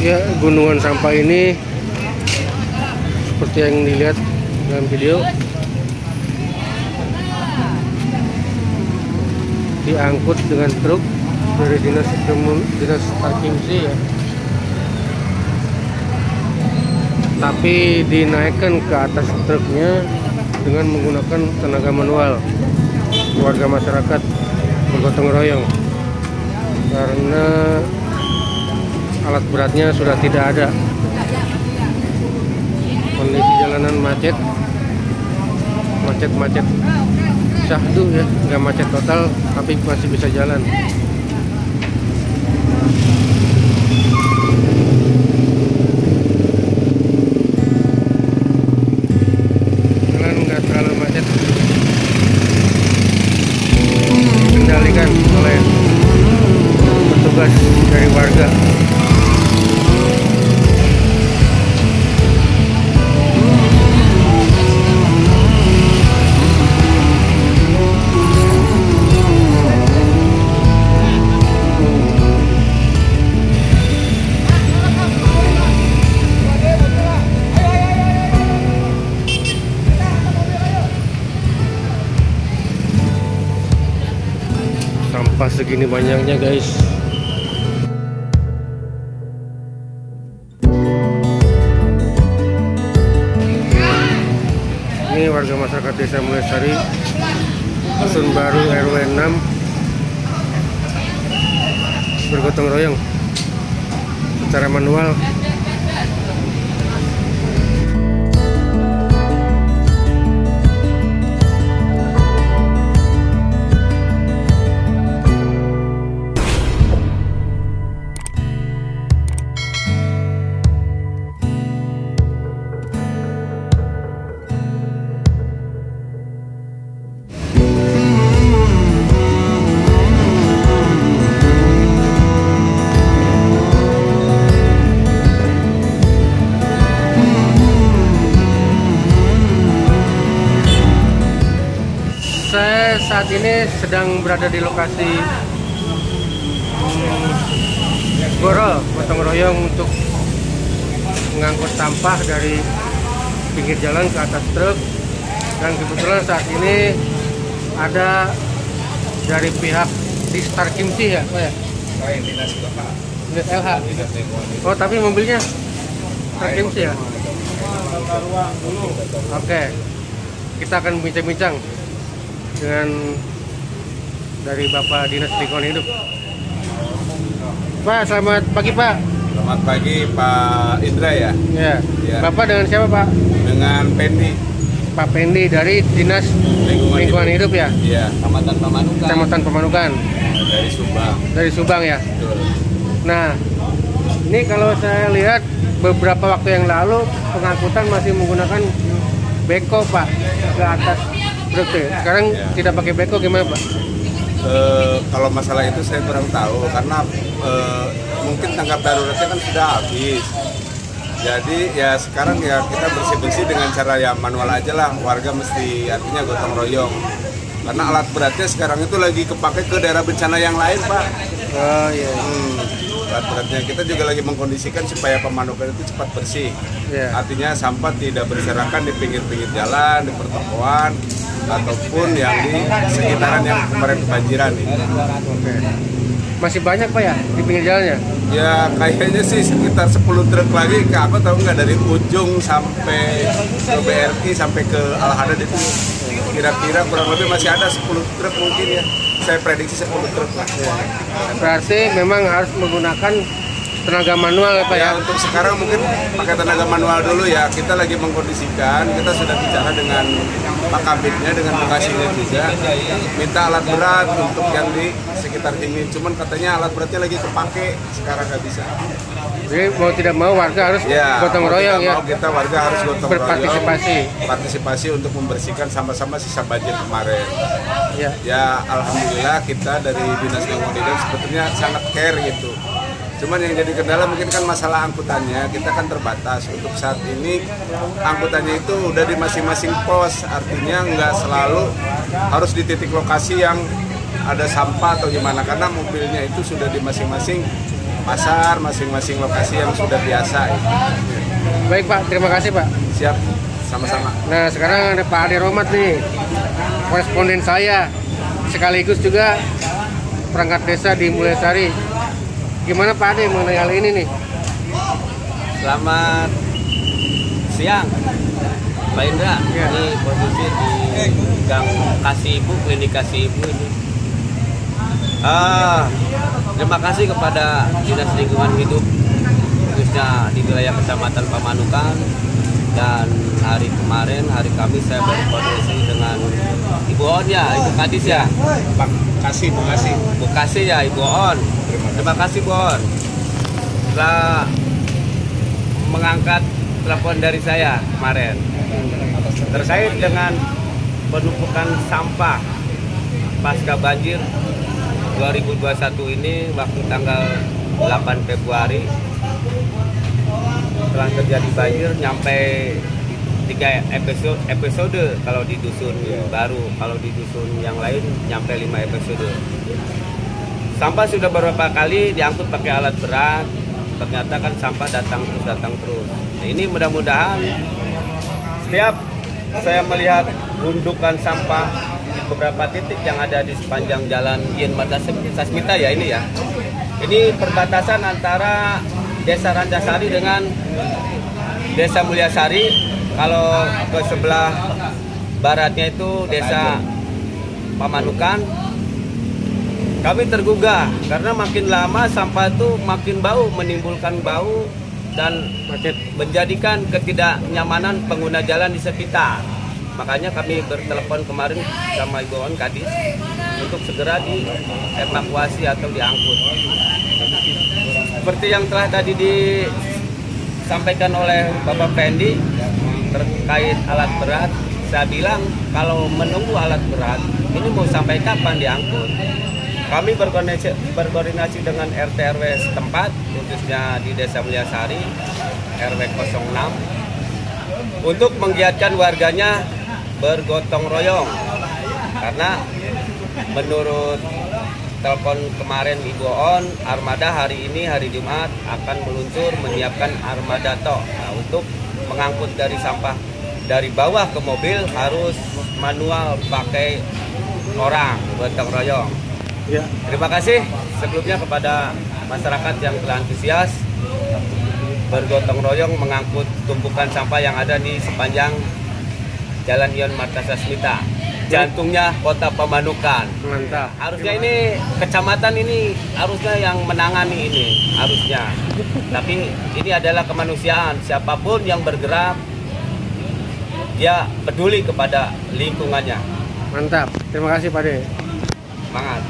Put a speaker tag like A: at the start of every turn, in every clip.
A: Ya, gunungan sampah ini seperti yang dilihat dalam video, diangkut dengan truk dari dinas parking sih ya, tapi dinaikkan ke atas truknya dengan menggunakan tenaga manual warga masyarakat bergotong royong karena alat beratnya sudah tidak ada. Kondisi jalanan macet syahdu ya, nggak macet total tapi masih bisa jalan. Jalan nggak terlalu macet, dikendalikan oleh petugas dari warga. Sampah segini banyaknya guys. Ini warga masyarakat Desa Mulyasari, Dusun Baru RW 6 bergotong royong secara manual. Saya saat ini sedang berada di lokasi Goro gotong royong untuk mengangkut sampah dari pinggir jalan ke atas truk, dan kebetulan saat ini ada dari pihak Distar Kimsi ya, Pak ya? Dinas LH. Oh, tapi mobilnya Distar Kimsi ya? Oke, kita akan bincang-bincang dengan dari Bapak Dinas Lingkungan Hidup. Pak, selamat pagi Pak.
B: Selamat pagi Pak Indra ya.
A: Ya. Bapak dengan siapa Pak?
B: Dengan Pendi.
A: Pak Pendi dari Dinas Lingkungan Hidup ya?
B: Iya. Kecamatan Pemanukan. Dari Subang.
A: Dari Subang ya.
B: Betul.
A: Nah, ini kalau saya lihat beberapa waktu yang lalu pengangkutan masih menggunakan beko Pak ke atas truk. Sekarang tidak pakai beko, gimana Pak?
B: Kalau masalah itu saya kurang tahu karena mungkin tanggap daruratnya kan sudah habis. Jadi ya sekarang ya kita bersih-bersih dengan cara ya manual aja lah. Warga mesti artinya gotong royong. Karena alat beratnya sekarang itu lagi kepake ke daerah bencana yang lain Pak.
A: Oh iya.
B: Alat beratnya kita juga lagi mengkondisikan supaya Pemanukan itu cepat bersih. Artinya sampah tidak berserakan di pinggir-pinggir jalan, di pertokoan, ataupun yang di sekitaran yang kemarin kebanjiran ini.
A: Oke. Masih banyak Pak ya di pinggir jalannya?
B: Ya kayaknya sih sekitar 10 truk lagi, aku tahu nggak, dari ujung sampai ke BRI sampai ke Al-Hadad itu kira-kira kurang lebih masih ada 10 truk mungkin ya. Saya prediksi 10 truk lah.
A: Berarti memang harus menggunakan tenaga manual ya Pak ya?
B: Untuk sekarang mungkin pakai tenaga manual dulu ya. Kita lagi mengkondisikan, kita sudah bicara dengan Pak Kabitnya, dengan lokasinya juga, minta alat berat untuk yang di sekitar ini. Cuman katanya alat beratnya lagi kepake, sekarang nggak bisa.
A: Jadi mau tidak mau warga harus gotong royong ya?
B: Kita warga harus gotong
A: berpartisipasi.
B: Partisipasi untuk membersihkan sama-sama sisa banjir kemarin.
A: Ya,
B: alhamdulillah kita dari Dinas Lingkungan Hidup sebetulnya sangat care gitu. Cuman yang jadi kendala mungkin kan masalah angkutannya, kita kan terbatas. Untuk saat ini angkutannya itu udah di masing-masing pos, artinya nggak selalu harus di titik lokasi yang ada sampah atau gimana, karena mobilnya itu sudah di masing-masing pasar, masing-masing lokasi yang sudah biasa.
A: Baik Pak, terima kasih Pak.
B: Siap, sama-sama.
A: Nah sekarang ada Pak Ade Romat nih, koresponden saya, sekaligus juga perangkat desa di Mulyasari. Gimana Pak Ade mengenai hal ini nih?
C: Selamat siang, Pak Indra.
A: Ya.
C: Ini posisi di Gang Kasih Ibu, Klinik Kasih Ibu ini. Terima kasih kepada Dinas Lingkungan Hidup, khususnya di wilayah Kecamatan Pamanukan. Dan hari kemarin, hari Kamis, saya berkoordinasi dengan Ibu On ya, Ibu Kadis ya.
B: Pak Kasih, Bu Kasih.
C: Bu Kasih ya, Ibu On. Terima kasih Bu On. Setelah mengangkat telepon dari saya kemarin terkait dengan penumpukan sampah pasca banjir 2021 ini, waktu tanggal 8 Februari telah terjadi banjir nyampe 3 episode kalau di dusun baru, kalau di dusun yang lain nyampe 5 episode. Sampah sudah beberapa kali diangkut pakai alat berat, ternyata kan sampah datang terus. Nah, ini mudah-mudahan setiap saya melihat gundukan sampah di beberapa titik yang ada di sepanjang jalan Yen Marta Sasmita ya ini ya. Ini perbatasan antara Desa Ranjasari dengan Desa Mulyasari. Kalau ke sebelah baratnya itu Desa Pamanukan. Kami tergugah karena makin lama sampah itu makin bau, menimbulkan bau dan menjadikan ketidaknyamanan pengguna jalan di sekitar. Makanya kami bertelepon kemarin sama Ibu On Kadis untuk segera dievakuasi atau diangkut. Seperti yang telah tadi disampaikan oleh Bapak Fendi terkait alat berat, saya bilang kalau menunggu alat berat ini mau sampai kapan diangkut? Kami berkoordinasi dengan RT RW setempat, khususnya di Desa Mulyasari, RW 06, untuk menggiatkan warganya bergotong royong. Karena menurut telepon kemarin Ibu On, armada hari ini, hari Jumat, akan meluncur menyiapkan armada tok. Nah, untuk mengangkut dari sampah dari bawah ke mobil harus manual pakai orang, gotong royong.
A: Ya.
C: Terima kasih sebelumnya kepada masyarakat yang telah antusias bergotong royong mengangkut tumpukan sampah yang ada di sepanjang Jalan Yen Marta Sasmita, jantungnya Kota Pamanukan.
A: Mantap.
C: Harusnya ini kecamatan ini harusnya yang menangani ini harusnya. Tapi ini adalah kemanusiaan. Siapapun yang bergerak dia peduli kepada lingkungannya.
A: Mantap. Terima kasih Pak Ade.
C: Semangat.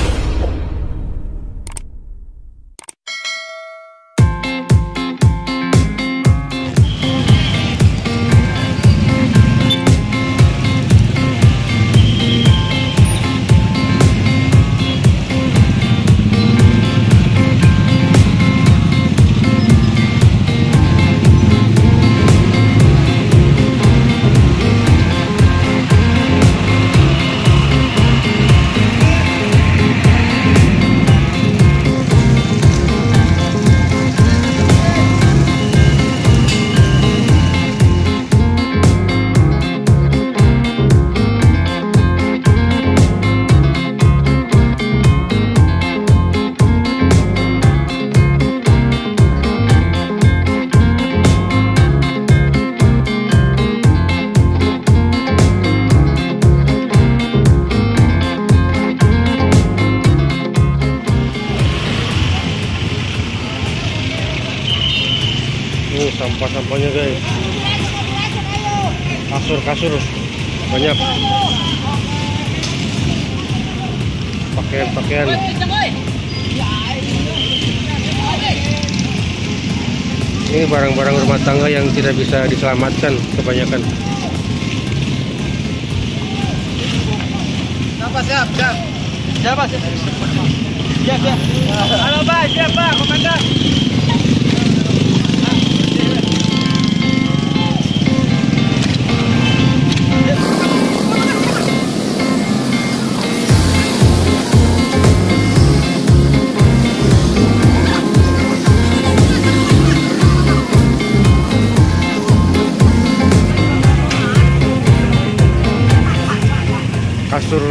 A: Sampah-sampahnya guys, kasur banyak, pakaian ini barang-barang rumah tangga yang tidak bisa diselamatkan kebanyakan.
C: Siapa? Halo Pak, siapa komandan?
A: postur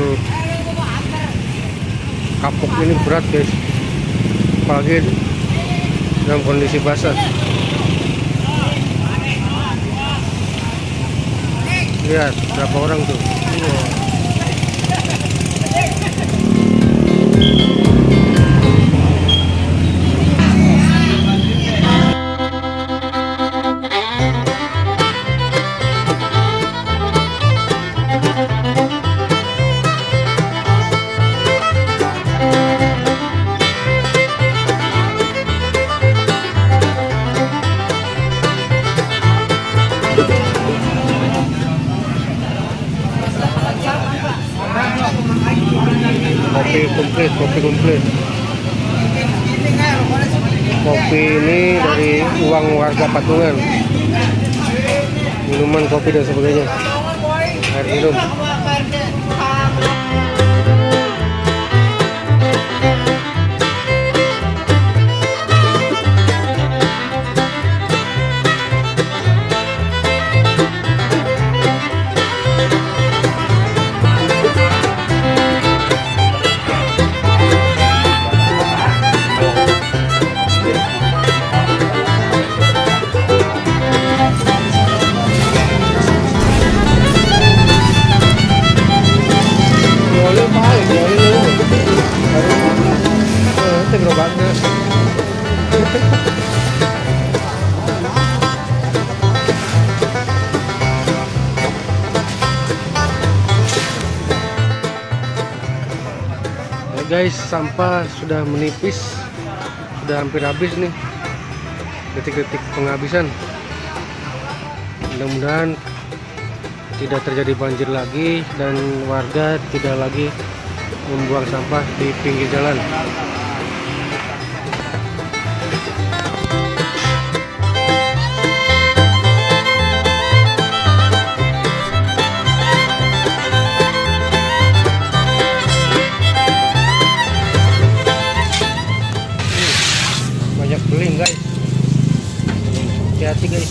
A: kapuk ini berat guys, apalagi dalam kondisi basah. Lihat berapa orang tuh. Kopi komplit. Kopi ini dari uang warga patungan. Minuman, kopi dan sebagainya. Air minum. Guys, sampah sudah menipis, sudah hampir habis nih, detik-detik penghabisan. Mudah-mudahan tidak terjadi banjir lagi dan warga tidak lagi membuang sampah di pinggir jalan. Banyak beling guys, hati-hati guys.